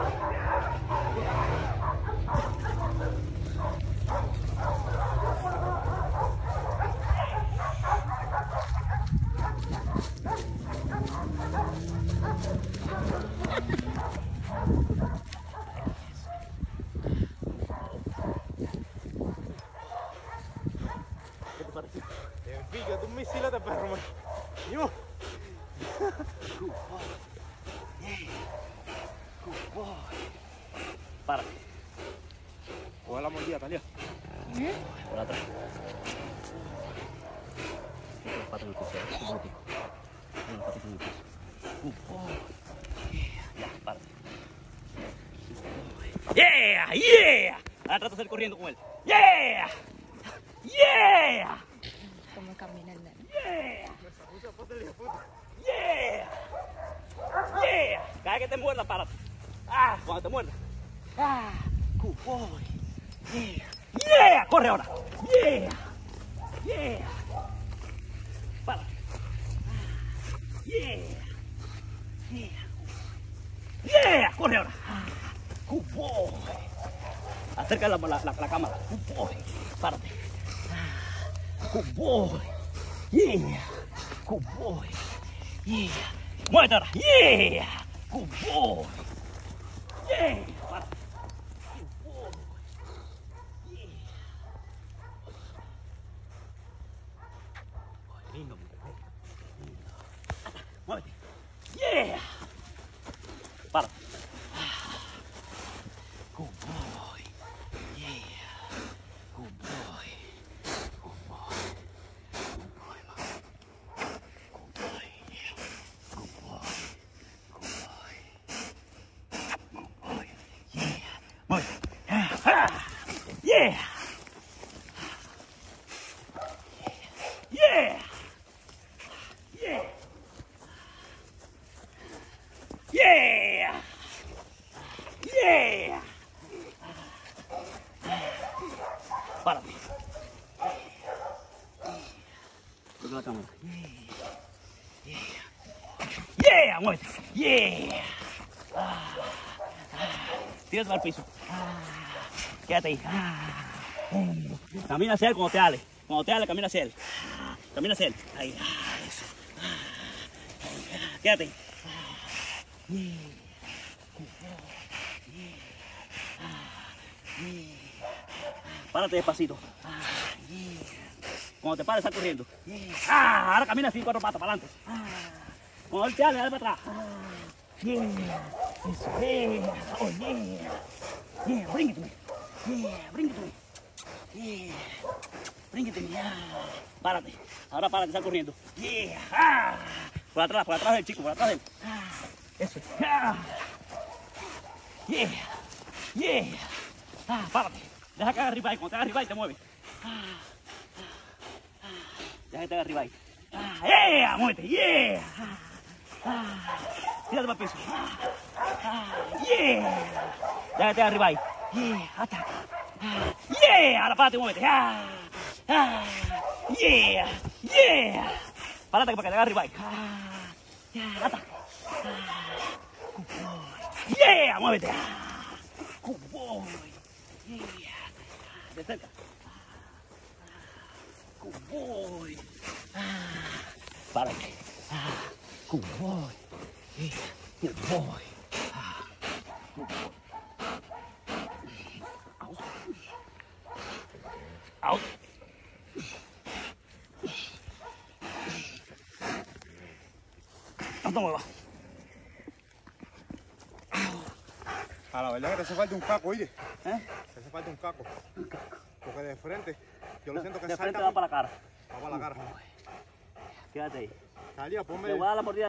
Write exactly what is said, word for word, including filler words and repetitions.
¿Qué te parece? Fíjate, un misil de perro, man. Yo. Para. Coge la mordida, Talia. Por atrás. Con las patas en el piso, ¿eh? Un momentico. Con las patas en el piso. Good boy. Yeah. Ya, párate. Yeah, yeah. Ahora trata de salir corriendo con él. Yeah. Yeah. Cómo camina el nene. Yeah. Yeah. Yeah. Cada vez que te muerda, párate. Ah, cuando te muerda. Ah, good boy. Yeah. Yeah. Corre ahora. Yeah. Yeah. Para. Yeah. Yeah. Yeah. Corre ahora. Good boy. Acerca la, la, la, la cámara. Good boy. Párate. Good boy. Yeah. Good boy. Yeah. Muévete ahora. Yeah. Good boy. Yeah. Párate. Good boy. Yeah. Lindo, mi bebé. Lindo. Muévete. Yeah. Párate. Good boy. Yeah. Good boy. Good boy. Good boy, mama. Good boy. Yeah. Good boy. Good boy. Good boy. Yeah. Muévete. Ah. Yeah. Yeah. Yeah. Yeah. Yeah. Párate. Toca la cámara. Yeah. Yeah. Muévete. Yeah. Ah. Tírate al piso. Ah. Quédate ahí. Ah. Camina hacia él cuando te ale. Cuando te ale, camina hacia él. Camina hacia él. Ahí. Ah, eso. Ah. Quédate ahí. Ah. Yeah. Párate despacito. Ah, yeah. Cuando te pares, sal corriendo. Yeah. Ah, ahora camina así, cuatro patas, para adelante. Ah. Cuando él te hable, dale para atrás. Ah. Yeah. Eso, yeah. Oh, yeah. Yeah, bring it to me. Yeah, bring it to me. Yeah. Bring it to me. Yeah. Párate. Ahora párate, sal corriendo. Yeah. Ah. Por atrás, por atrás del chico, por atrás del. Ah. Eso. Ah. Yeah. Yeah. Ah, párate. Deja que haga arriba ahí. Cuando te haga arriba ahí te mueves. Ah, ah, deja que te haga arriba ahí. Ah, yeah, muévete, yeah. Ah, tírate para el piso. Ah, ah, yeah. Deja que te haga arriba ahí. Yeah, ataca. Ah, yeah, ahora párate, muévete. Ah, ah, yeah, yeah. Párate para que te haga arriba ahí. Ah, yeah, ataca. Ah, good boy. Yeah, muévete. Ah, good boy. Yeah. De cerca. Good boy. Ah, párate. Ah, good boy. Yeah. Good boy. Ah, good boy. Out. Out. No te muevas. A la verdad que te hace falta un caco, oye. ¿Eh? Te hace falta un caco. Porque de frente, yo lo siento que De frente salta. va para la cara. Va para la cara. Quédate ahí. Talia, ponme. Te voy a dar la mordida.